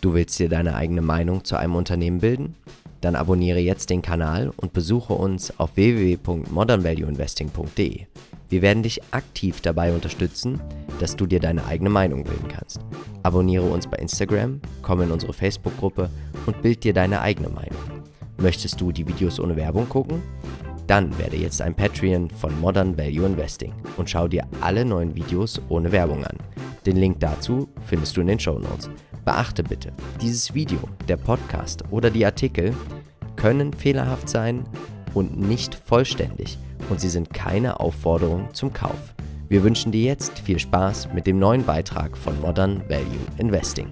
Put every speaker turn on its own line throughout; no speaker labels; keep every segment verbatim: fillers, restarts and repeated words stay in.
Du willst dir deine eigene Meinung zu einem Unternehmen bilden? Dann abonniere jetzt den Kanal und besuche uns auf w w w punkt modern value investing punkt d e. Wir werden dich aktiv dabei unterstützen, dass du dir deine eigene Meinung bilden kannst. Abonniere uns bei Instagram, komm in unsere Facebook-Gruppe und bild dir deine eigene Meinung. Möchtest du die Videos ohne Werbung gucken? Dann werde jetzt ein Patreon von Modern Value Investing und schau dir alle neuen Videos ohne Werbung an. Den Link dazu findest du in den Shownotes. Beachte bitte, dieses Video, der Podcast oder die Artikel können fehlerhaft sein und nicht vollständig und sie sind keine Aufforderung zum Kauf. Wir wünschen dir jetzt viel Spaß mit dem neuen Beitrag von Modern Value Investing.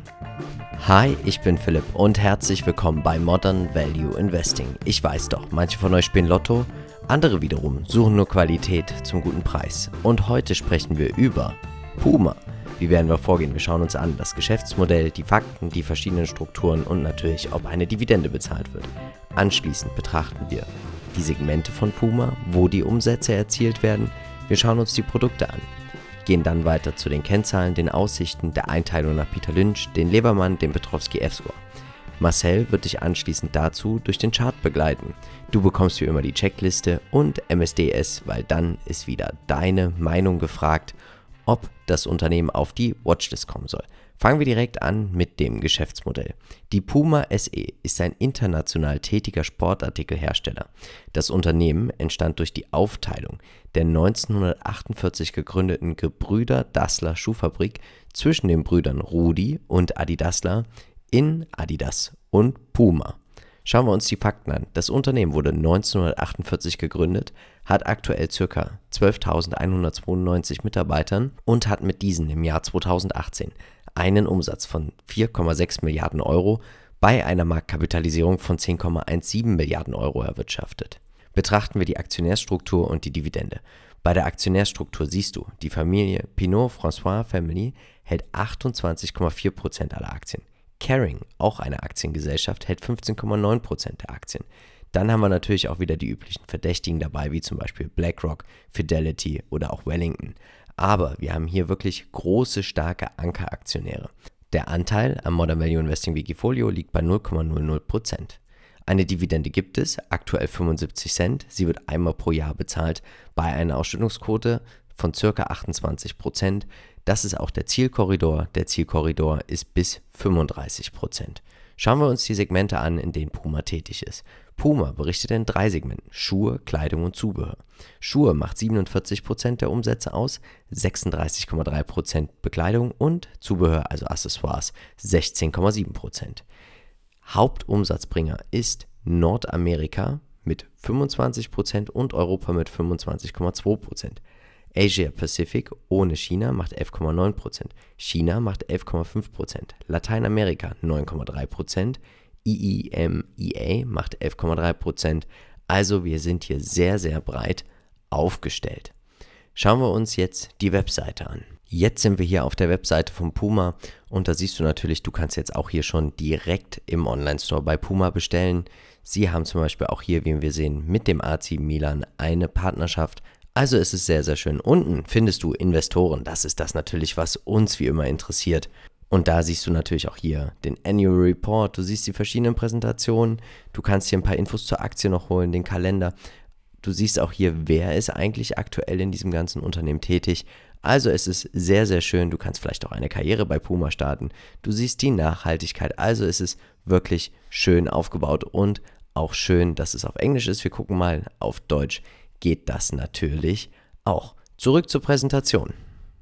Hi, ich bin Philipp und herzlich willkommen bei Modern Value Investing. Ich weiß doch, manche von euch spielen Lotto, andere wiederum suchen nur Qualität zum guten Preis. Und heute sprechen wir über Puma. Wie werden wir vorgehen? Wir schauen uns an das Geschäftsmodell, die Fakten, die verschiedenen Strukturen und natürlich, ob eine Dividende bezahlt wird. Anschließend betrachten wir die Segmente von Puma, wo die Umsätze erzielt werden. Wir schauen uns die Produkte an, gehen dann weiter zu den Kennzahlen, den Aussichten, der Einteilung nach Peter Lynch, den Levermann, den Petrowski F-Score. Marcel wird dich anschließend dazu durch den Chart begleiten. Du bekommst wie immer die Checkliste und M S D S, weil dann ist wieder deine Meinung gefragt, ob das Unternehmen auf die Watchlist kommen soll. Fangen wir direkt an mit dem Geschäftsmodell. Die Puma S E ist ein international tätiger Sportartikelhersteller. Das Unternehmen entstand durch die Aufteilung der neunzehnhundertachtundvierzig gegründeten Gebrüder Dassler Schuhfabrik zwischen den Brüdern Rudi und Adi Dassler in Adidas und Puma. Schauen wir uns die Fakten an. Das Unternehmen wurde neunzehnhundertachtundvierzig gegründet, hat aktuell ca. zwölftausendeinhundertzweiundneunzig Mitarbeitern und hat mit diesen im Jahr zweitausendachtzehn einen Umsatz von vier Komma sechs Milliarden Euro bei einer Marktkapitalisierung von zehn Komma siebzehn Milliarden Euro erwirtschaftet. Betrachten wir die Aktionärsstruktur und die Dividende. Bei der Aktionärsstruktur siehst du, die Familie Pinault-François Family hält achtundzwanzig Komma vier Prozent aller Aktien. Kering, auch eine Aktiengesellschaft, hält fünfzehn Komma neun Prozent der Aktien. Dann haben wir natürlich auch wieder die üblichen Verdächtigen dabei, wie zum Beispiel BlackRock, Fidelity oder auch Wellington. Aber wir haben hier wirklich große, starke Ankeraktionäre. Der Anteil am Modern Value Investing Wikifolio liegt bei null Komma null null Prozent. Eine Dividende gibt es, aktuell fünfundsiebzig Cent. Sie wird einmal pro Jahr bezahlt bei einer Ausschüttungsquote von ca. achtundzwanzig Prozent. Das ist auch der Zielkorridor. Der Zielkorridor ist bis fünfunddreißig Prozent. Schauen wir uns die Segmente an, in denen Puma tätig ist. Puma berichtet in drei Segmenten: Schuhe, Kleidung und Zubehör. Schuhe macht siebenundvierzig Prozent der Umsätze aus, sechsunddreißig Komma drei Prozent Bekleidung und Zubehör, also Accessoires, sechzehn Komma sieben Prozent. Hauptumsatzbringer ist Nordamerika mit fünfundzwanzig Prozent und Europa mit fünfundzwanzig Komma zwei Prozent. Asia Pacific ohne China macht elf Komma neun Prozent, China macht elf Komma fünf Prozent, Lateinamerika neun Komma drei Prozent, E E M E A macht elf Komma drei Prozent, also wir sind hier sehr, sehr breit aufgestellt. Schauen wir uns jetzt die Webseite an. Jetzt sind wir hier auf der Webseite von Puma und da siehst du natürlich, du kannst jetzt auch hier schon direkt im Online-Store bei Puma bestellen. Sie haben zum Beispiel auch hier, wie wir sehen, mit dem A C Milan eine Partnerschaft. Also es ist sehr, sehr schön. Unten findest du Investoren. Das ist das natürlich, was uns wie immer interessiert. Und da siehst du natürlich auch hier den Annual Report. Du siehst die verschiedenen Präsentationen. Du kannst hier ein paar Infos zur Aktie noch holen, den Kalender. Du siehst auch hier, wer ist eigentlich aktuell in diesem ganzen Unternehmen tätig. Also es ist sehr, sehr schön. Du kannst vielleicht auch eine Karriere bei Puma starten. Du siehst die Nachhaltigkeit. Also es ist wirklich schön aufgebaut und auch schön, dass es auf Englisch ist. Wir gucken mal auf Deutsch. Geht das natürlich auch. Zurück zur Präsentation.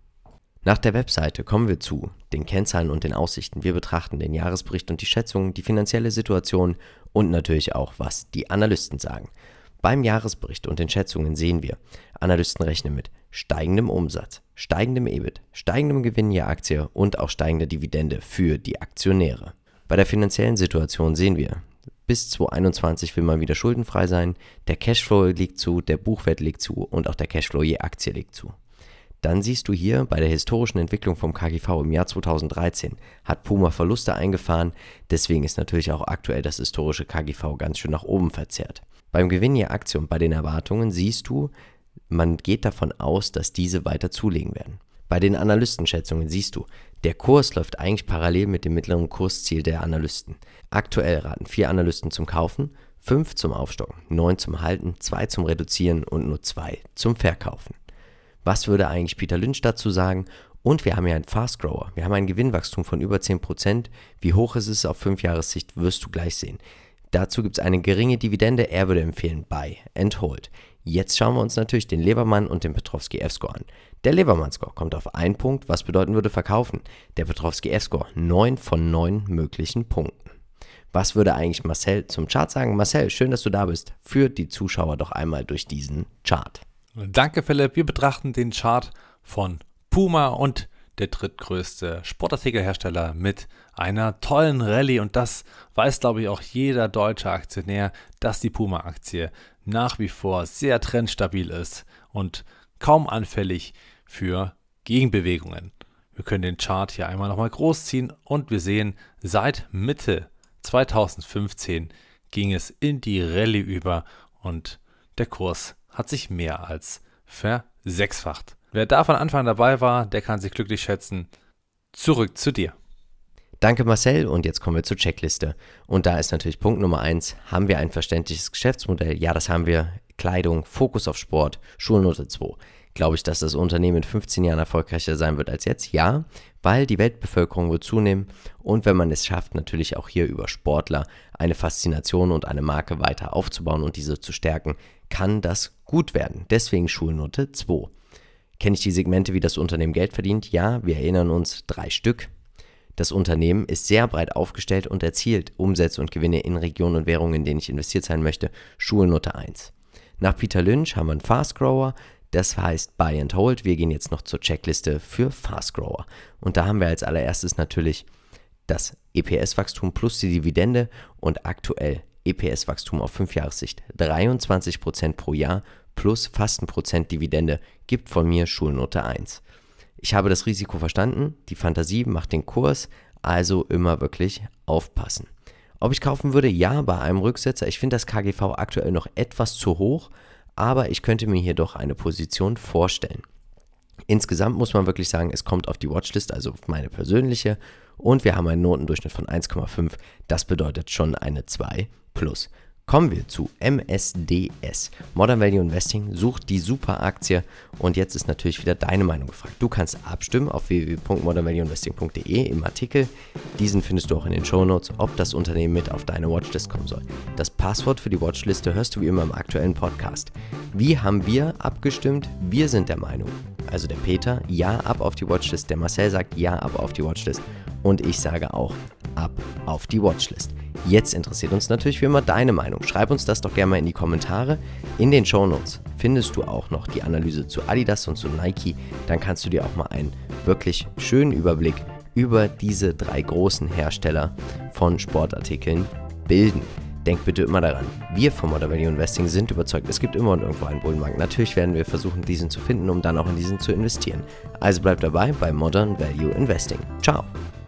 Nach der Webseite kommen wir zu den Kennzahlen und den Aussichten. Wir betrachten den Jahresbericht und die Schätzungen, die finanzielle Situation und natürlich auch, was die Analysten sagen. Beim Jahresbericht und den Schätzungen sehen wir, Analysten rechnen mit steigendem Umsatz, steigendem E B I T, steigendem Gewinn je Aktie und auch steigender Dividende für die Aktionäre. Bei der finanziellen Situation sehen wir, bis zweitausendeinundzwanzig will man wieder schuldenfrei sein, der Cashflow liegt zu, der Buchwert liegt zu und auch der Cashflow je Aktie liegt zu. Dann siehst du hier bei der historischen Entwicklung vom K G V im Jahr zweitausenddreizehn hat Puma Verluste eingefahren, deswegen ist natürlich auch aktuell das historische K G V ganz schön nach oben verzerrt. Beim Gewinn je Aktie und bei den Erwartungen siehst du, man geht davon aus, dass diese weiter zulegen werden. Bei den Analystenschätzungen siehst du, Der Kurs läuft eigentlich parallel mit dem mittleren Kursziel der Analysten. Aktuell raten vier Analysten zum Kaufen, fünf zum Aufstocken, neun zum Halten, zwei zum Reduzieren und nur zwei zum Verkaufen. Was würde eigentlich Peter Lynch dazu sagen? Und wir haben ja einen Fast Grower. Wir haben ein Gewinnwachstum von über zehn Prozent. Wie hoch ist es auf fünf Jahressicht, wirst du gleich sehen. Dazu gibt es eine geringe Dividende. Er würde empfehlen Buy and Hold. Jetzt schauen wir uns natürlich den Levermann und den Petrowski F-Score an. Der Levermann-Score kommt auf einen Punkt, was bedeuten würde verkaufen. Der Petrowski F-Score neun von neun möglichen Punkten. Was würde eigentlich Marcel zum Chart sagen? Marcel, schön, dass du da bist. Führt die Zuschauer doch einmal durch diesen Chart.
Danke Philipp, wir betrachten den Chart von Puma und der drittgrößte Sportartikelhersteller mit einer tollen Rallye, und das weiß, glaube ich, auch jeder deutsche Aktionär, dass die Puma-Aktie nach wie vor sehr trendstabil ist und kaum anfällig für Gegenbewegungen. Wir können den Chart hier einmal nochmal groß ziehen und wir sehen, seit Mitte zweitausendfünfzehn ging es in die Rallye über und der Kurs hat sich mehr als versechsfacht. Wer da von Anfang dabei war, der kann sich glücklich schätzen. Zurück zu dir.
Danke Marcel, und jetzt kommen wir zur Checkliste. Und da ist natürlich Punkt Nummer eins, haben wir ein verständliches Geschäftsmodell? Ja, das haben wir. Kleidung, Fokus auf Sport, Schulnote zwei. Glaube ich, dass das Unternehmen in fünfzehn Jahren erfolgreicher sein wird als jetzt? Ja, weil die Weltbevölkerung wird zunehmen und wenn man es schafft, natürlich auch hier über Sportler eine Faszination und eine Marke weiter aufzubauen und diese zu stärken, kann das gut werden. Deswegen Schulnote zwei. Kenne ich die Segmente, wie das Unternehmen Geld verdient? Ja, wir erinnern uns, drei Stück. Das Unternehmen ist sehr breit aufgestellt und erzielt Umsätze und Gewinne in Regionen und Währungen, in denen ich investiert sein möchte. Schulnote eins. Nach Peter Lynch haben wir einen Fast Grower, das heißt Buy and Hold. Wir gehen jetzt noch zur Checkliste für Fast Grower. Und da haben wir als allererstes natürlich das E P S-Wachstum plus die Dividende und aktuell E P S-Wachstum auf fünf Jahressicht dreiundzwanzig Prozent pro Jahr plus fast ein Prozent Dividende gibt von mir Schulnote eins. Ich habe das Risiko verstanden, die Fantasie macht den Kurs, also immer wirklich aufpassen. Ob ich kaufen würde? Ja, bei einem Rücksetzer. Ich finde das K G V aktuell noch etwas zu hoch, aber ich könnte mir hier doch eine Position vorstellen. Insgesamt muss man wirklich sagen, es kommt auf die Watchlist, also auf meine persönliche, und wir haben einen Notendurchschnitt von eins Komma fünf, das bedeutet schon eine zwei plus. Kommen wir zu M S D S. Modern Value Investing sucht die super Aktie und jetzt ist natürlich wieder deine Meinung gefragt. Du kannst abstimmen auf w w w punkt modern value investing punkt d e im Artikel. Diesen findest du auch in den Shownotes, ob das Unternehmen mit auf deine Watchlist kommen soll. Das Passwort für die Watchliste hörst du wie immer im aktuellen Podcast. Wie haben wir abgestimmt? Wir sind der Meinung, also der Peter, ja, ab auf die Watchlist. Der Marcel sagt ja, ab auf die Watchlist. Und ich sage auch ab auf die Watchlist. Jetzt interessiert uns natürlich wie immer deine Meinung. Schreib uns das doch gerne mal in die Kommentare. In den Shownotes findest du auch noch die Analyse zu Adidas und zu Nike. Dann kannst du dir auch mal einen wirklich schönen Überblick über diese drei großen Hersteller von Sportartikeln bilden. Denk bitte immer daran, wir von Modern Value Investing sind überzeugt, es gibt immer und irgendwo einen Bullenmarkt. Natürlich werden wir versuchen, diesen zu finden, um dann auch in diesen zu investieren. Also bleib dabei bei Modern Value Investing. Ciao!